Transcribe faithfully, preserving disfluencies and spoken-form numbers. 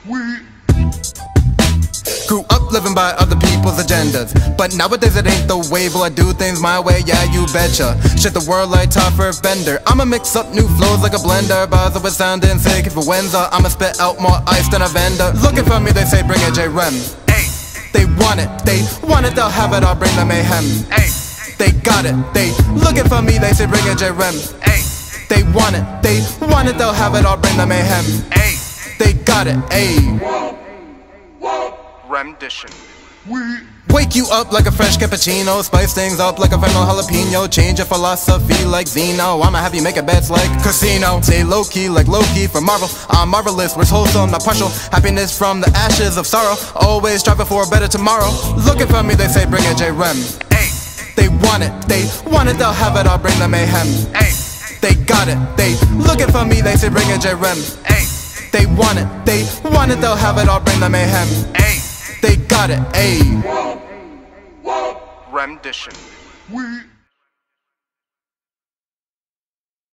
Grew up living by other people's agendas, but nowadays it ain't the way. Will I do things my way? Yeah, you betcha. Shit the world like tougher fender. I'ma mix up new flows like a blender. Buzz with sounding sick. If it wins, uh, I'ma spit out more ice than a vendor. Looking for me, they say bring it J-Rem. They want it, they want it, they'll have it, I'll bring the mayhem. They got it, they looking for me, they say bring it J-Rem. They want it, they want it, they'll have it, I'll bring the mayhem. They got it, ayy. REMDITION. Wake you up like a fresh cappuccino, spice things up like a fennel jalapeno. Change your philosophy like Zeno, I'ma have you make a bets like casino. Stay low-key like Loki from Marvel, I'm marvelous, where's wholesome, not partial. Happiness from the ashes of sorrow, always striving for a better tomorrow. Looking for me, they say bring it J-Rem. They want it, they want it, they'll have it, I'll bring the mayhem. They got it, they looking for me, they say bring it J-Rem. They want it, they want it, they'll have it, I'll bring the mayhem. They got it, ayy. REMDITION.